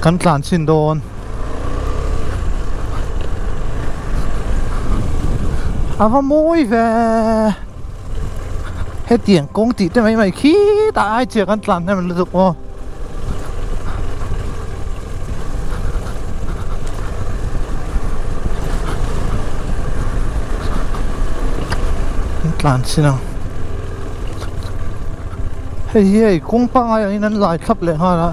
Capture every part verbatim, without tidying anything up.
kan tlan sin don ava moi ve he tiang kong ti te mai mai khi ta ai chia kan tlanให้มันรู้สึกว่าตลานสินะเฮ้ยเฮ้ยกุ้งปังอะไรอย่างนี้นั้นหลายครับเลยฮะนะ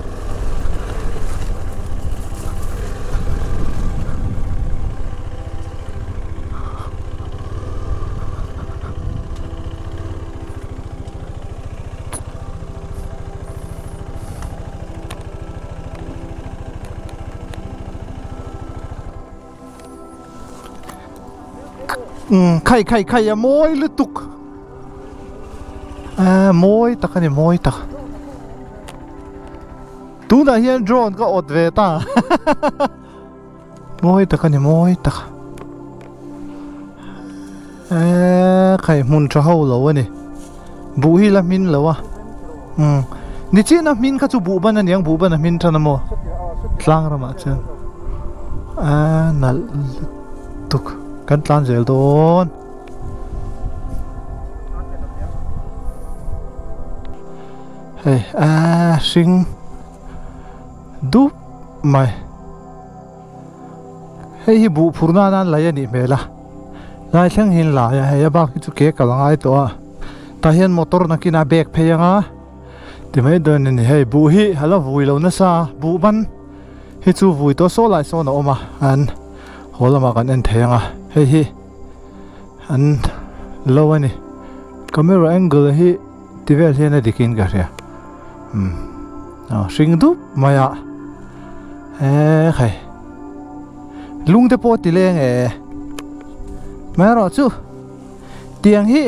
อืมไข่ไข่ไข่อะโมยลึตุกอ่าโมยตะกันเนี่ยโมยตะตูน่ะเฮียนโดรนก็อดเวต้าโมยตะกันเนี่ยโมยตะเอ้ไข่มุนจะเข้าเหรอวะนี่บุฮีละมินเหรอวะอืมนี่จีนะมินก็จะบุบันนั่นยังบุบันนะมินท่านนะโมคลั่งระมาเช่นอ่านั่นตุกกันตลานเจลโดนเฮ้ยอ่าสิงดูไม่เฮ้ยบุพูนานานไรนี่เมล่ะนายช่างเห็นหลายเฮ้ยบ้าที่จุกเกะกำลังไอตัวแต่เห็นมอเตอร์นักกินอาเบกเพยังอ่ะที่ไม่เดินนี่เฮ้ยบุฮีฮัลโหลบุยเราเนี่ยซาบุบันเฮ้ยจูบุยตัวโซ่ไหลโซ่หนอมาอันหัวเรามากันเอ็นเทียงอ่ะเฮ้ยอันโลวันนี้ก็ไม่รู้แองเกิลเฮ้ยที่เวลเฮียนได้กินกันเสียอืมอ๋อสิงดูมาอ่ะเอ้ใครลุงเตปอติเลงเอ๋ไม่รอจูเตียงฮี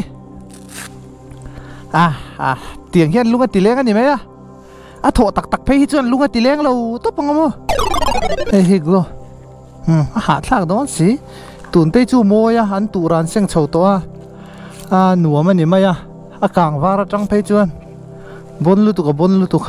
อ่ะอ่ะเตียงเฮียนลุงก็ติเลงกันนี่ไหมอ่ะอ่ะโถตักตักเพย์จวนลุงก็ติเลงเราตุ๊บปังมั้งเฮ้ยกลัวอืมหาทางโดนสิตุนเตจูโมยอันตูรันเสียงเฉาตัวอ่าหนูมันนี่ไหมอ่ะอากางวาระจังเพย์จวนบนลุตุกบนลุตุก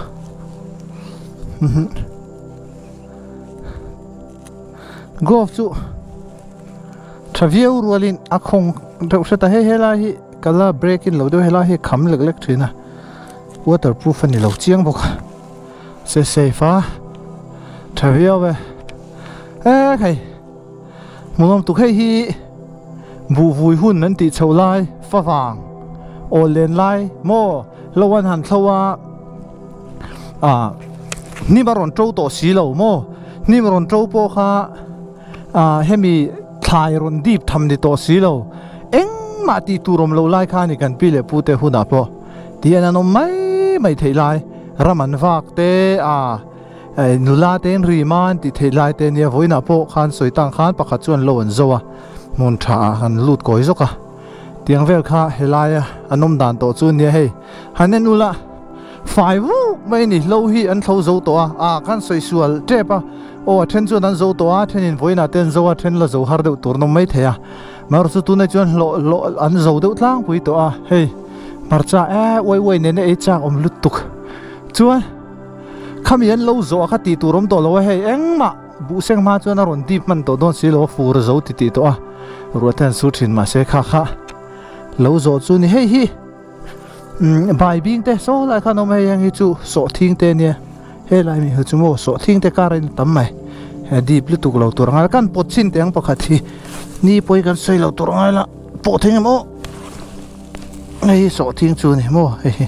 กอล์ฟจูทราวิลรัวลินอาคงเดี๋ยวจะให้เฮล่าฮีกัลลาเบรกินเราเดี๋ยวเฮล่าฮีขำเล็กๆทีนะวอเตอร์พรูฟนี่เราเจียงบอกเซเซฟ้าทราวิลเว้เอ้ใครมุมตุกให้ฮีบูวุยหุ่นนั้นติดเชาไล่ฟ้าฟางโอเลนไล่โม่ละวันหันเขาว่าอ่านี่มารอนโจโตสีเหล่าโม่นี่มารอนโจโปค่ะอ่าให้มีทายรอนดีบทำในตัวสีเหล่าเอ็งมาตีตูรมเราไล่ข้านี่กันปีเล่พูดแต่หุ่นอ่ะพอที่อันนั้นไม่ไม่เทไล่รามันฟากเตอ่านุลาเตนรีมันติเทไลเตนเนี่ยวันน่ะพอขันสวยต่างขันปักขจวนโลนโซ่มุนชาขันลุดก้อยซกะเตียงเวลข้าเฮลายอันนมด่านโตจุนเนี่ยเฮ้ฮันเนนุละฝ่ายวูไม่นี่โลฮีอันเขาโซ่ตัวอ่าขันสวยสวยเจ็บปะโอ้เทนจวนอันโซ่ตัวเทนินวันน่ะเทนโซ่เทนละโซ่ฮาร์ดตัวนมไม่เทียมารู้สึกตัวในจวนโลโลอันโซ่เดือดล้างปุยตัวเฮ้มาจ้าเอ้ไว้ไว้เนี่ยเนี่ยจ้างอมลุดตุกจวนข้ามีอันเล่าโซ่ข้าตีตัวรมตัวเราให้เอ็งมาบุเซงมาจวนอรุณดีมันตัวโดนสิโลฟูร์โซ่ติดตัวรัวแทนสุดหินมาเสกข้าข้าเล่าโซ่จูนี่เฮ้ยฮีใบบิงเตะโซ่ไรข้าน้องไม่ยังฮิจูโซ่ทิ้งเตะเนี่ยเฮ้ยไรมีฮิจูโม่โซ่ทิ้งเตะการันตั้มไหมเฮ้ยดีบลิตุกเราตัวงานกันปดชินเตียงปกตินี่ป่วยกันใส่เราตัวงานละปดทิ้งโม่เฮ้ยโซ่ทิ้งจูนี่โม่เฮ้ย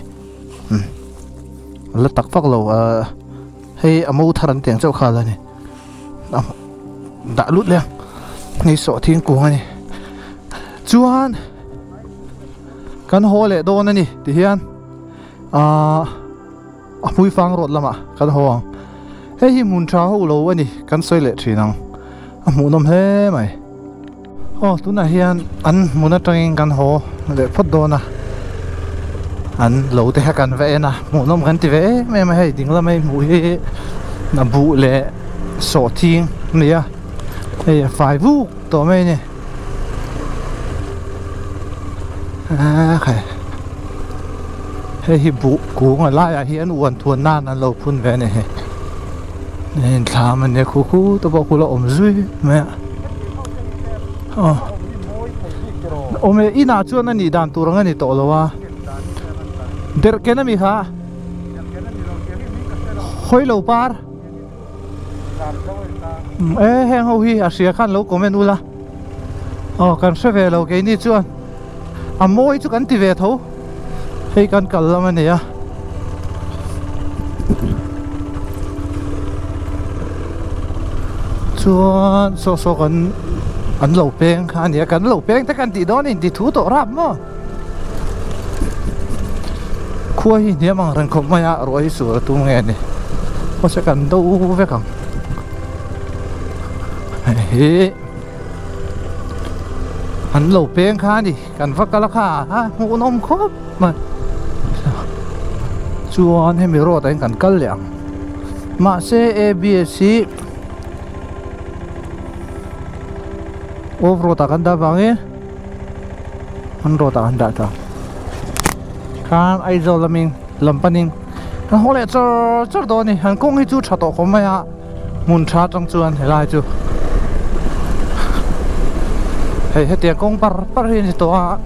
แล้วตักฟักเราเอ่อให้อมูทารันเตียงเจ้าข้าเลยนี่ด่าลุดเลยนี่สอทิ้งกูไงนี่จวนกันโฮเล่โดนนี่ที่เฮียนอ่ามุ้ยฟังรถละมากันโฮงเฮ้ยมุนชาหูเราวะนี่กันสวยเละทีนังหมูนมเฮ้ไหมโอ้ตุน่าเฮียนอันมุนจังกันโฮเละพดโดนนะอันเหลาแต่กันเวนะหมูน้ำกันที่เวไม่ไม่ให้ดิ้งละไม่หมูเฮน้ำบุเละโสทิ้งเนี่ยไอ้ฝ่ายบุกตัวไม่เนี่ยอ่าใครให้บุกกูงอะไรเฮียนอ้วนทวนหน้านั้นเราพุ่นเวเนี่ย nên thà mình nhớ khu khu tôi bảo khu là ôm duy mẹ ờ ôm mẹ ít nào chưa nên đi đàn tu rằng anh tổ lo wa der cái này mi ha hoi lâu par ê heng hậu hi à xia khăn lâu có men ula ờ cần sẽ về lâu cái này chưa à mỗi chút cần thì về thấu hay cần cần làm anh à chuan so so kan an lo peng kha ni kan lo peng ta kan ti don in ti thu to rap mo khuya hi ne mang ran khom maya roi su tu nge ni ko se kan do ve kang he an lo peng kha ni kan va kala kha ha hu nom khop ma chuan he mi ro ta kan kal liang ma se a b c Over tak anda bangi, ando tak anda tak. Kan aizo laming lampaning, kan hole cer cer do ni, kan kong hitu chato komaya mun cha trong chuan helai chu. Hei hei tiang kong par par hin to a,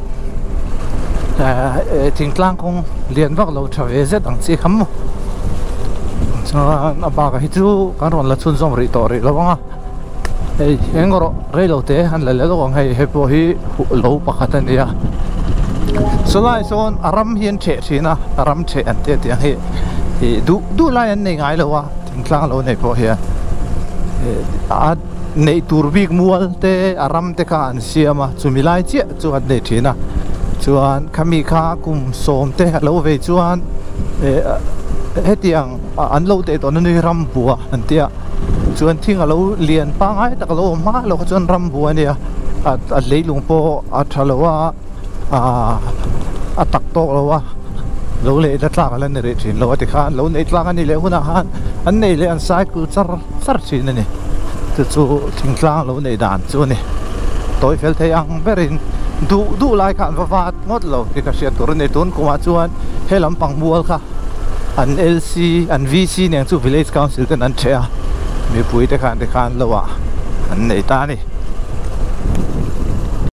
ting tlang kong lian vak lo chave zet ang chi kham mo. Chuan abaga hitu kan ron la chun zom ri to ri lo banga. Hey, yang orang relo teh, han lele orang hey hepo hi low pakatan dia. Selain son aram hian cek cina, aram cek ante tiang he, he du du lain ni ngai lo wa, tingklang lo ni po hian. Ad nei turbik mual te aram te kan siama, cumilai cek cuan ni cina, cuan kami ka kum som te lo ve cuan, he tiang an lo te to ni ram bua antia. Chuan thing alo lian pa ngai tak lo ma lo chuan ram bu ania at at leilung po at halowa a atak to lo wa lo le da tla lan re thin lo ati khan lo nei tlang ani le huna han an nei le an sai ku char char chin ani tu chu thing tlang lo nei dan chu ni toy fel thei ang berin du du lai khan va vat ngot lo ti ka sia tur nei tun kuma chuan helam pang mual kha an L C an V C neng chu village council ten an thea mi pui te khan te khan lo wa an nei ta ni